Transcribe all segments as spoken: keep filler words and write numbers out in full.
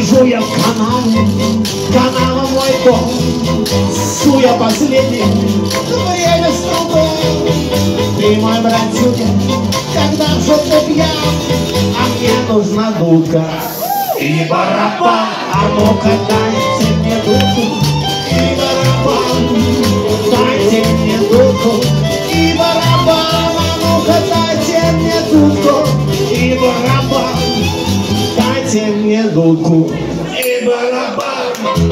Сижу я в канаве, канава мой дом, суя последний время с трудом. Ты мой братюня, когда в жопу пьян, а мне нужна дудка и барабан. А ну-ка дайте мне дудку и барабан, дайте мне дудку и барабан. А ну-ка дайте мне дудку и барабан, дайте мне дудку и барабан.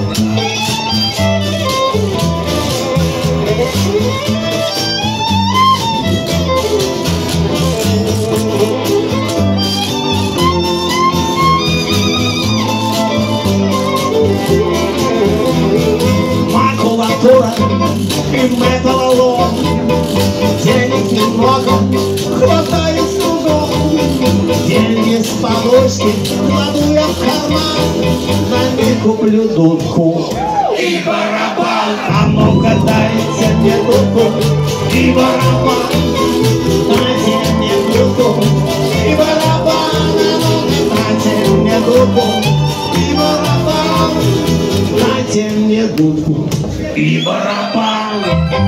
Макулатура и металлолом, денег немного, хватает с трудом. Деньги с подушки кладу я в карман, на них куплю дудку и барабан. А ну-ка дайте мне дудку и барабан, дайте мне дудку и барабан. А ну-ка дайте мне дудку и барабан, дайте мне дудку и барабан.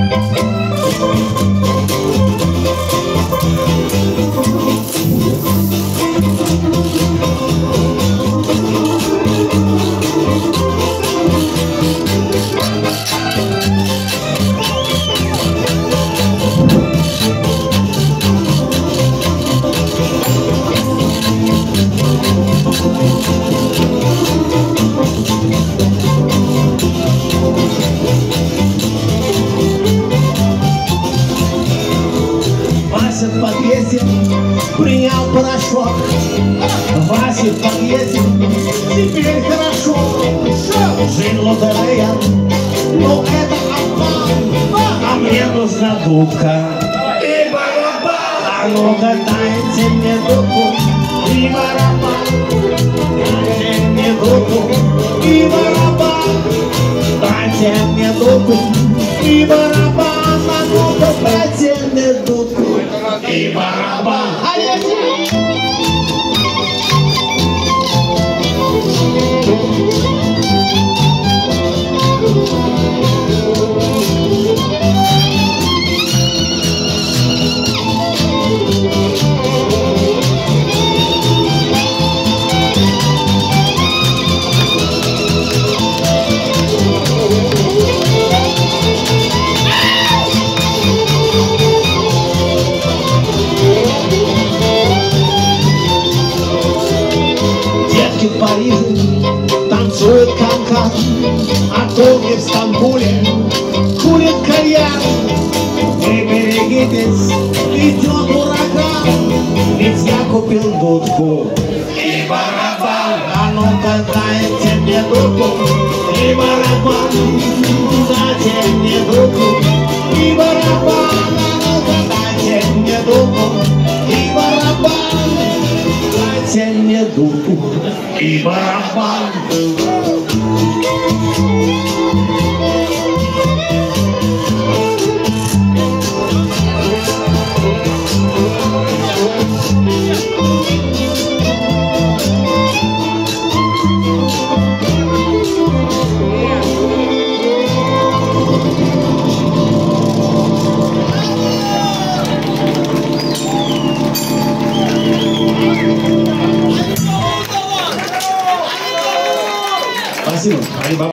Вася в подъезде принял порошок, Вася в подъезде теперь хорошо. Жизнь лотерея, но это обман, а мне нужна дудка и барабан. А ну-ка дайте мне дудку и барабан, дайте мне дудку и барабан, дайте мне дудку и барабан. А ну-ка дайте мне дудку и барабан. В Париже танцует канкан, а толки в Стамбуле курят кальян. Вы берегитесь, идет ураган, ведь я купил дудку и барабан. А ну-ка дайте мне дудку и барабан, дайте мне дудку и барабан. А ну-ка дайте мне дудку и барабан, дайте мне дудку и барабан.